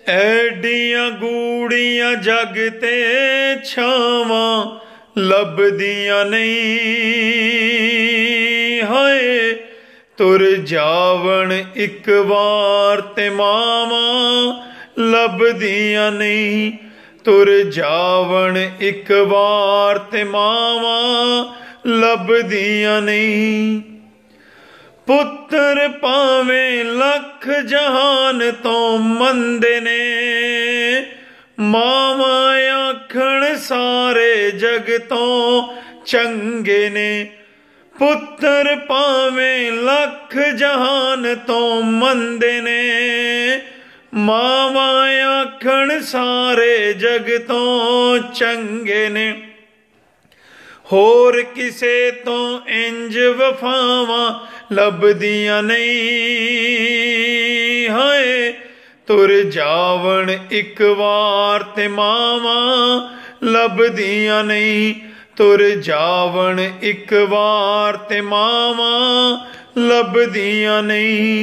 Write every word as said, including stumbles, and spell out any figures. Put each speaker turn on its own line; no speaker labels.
ਐਡੀਆਂ ਗੂੜੀਆਂ जग ते छावां लभदियां नहीं। हाय तुर जावण एक बार ते मावां लभदियां नहीं। तुर जावण एक बार ते मावां लभदियां नहीं। पुत्र भावें लख जहान तो मंदे ने मावां आखण सारे जग तो चंगे ने। पुत्र भावें लख जहान तो मंदे ने मावां आखण सारे जग तो चंगे ने। होर किसे तो इंज वफावां लभदियां नहीं। हाय तुर जावण एक बार ते मावां लभदियां नहीं। तुर जावण एक बार ते मावां लभदियां नहीं।